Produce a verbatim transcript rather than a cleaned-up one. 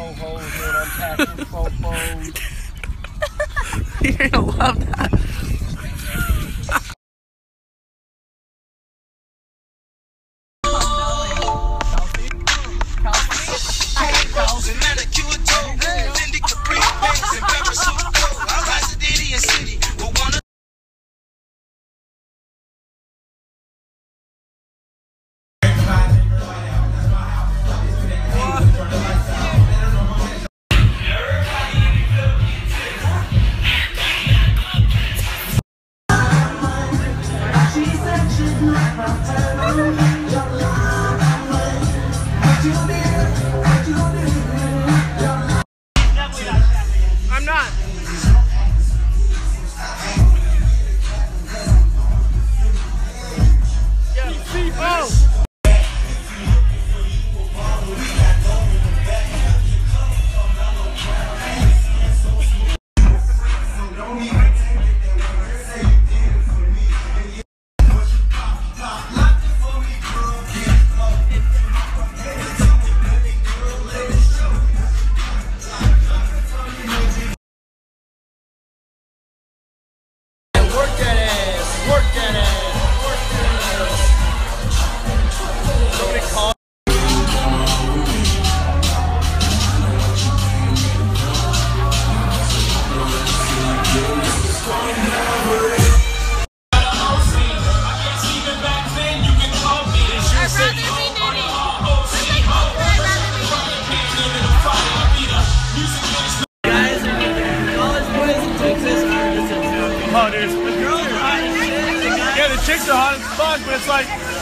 four holes and I'm packing four foes. You're gonna love that. I'm not. Yeah. Oh. Oh, dude. The girls are hot as shit. Yeah, the chicks are hot as fuck, but it's like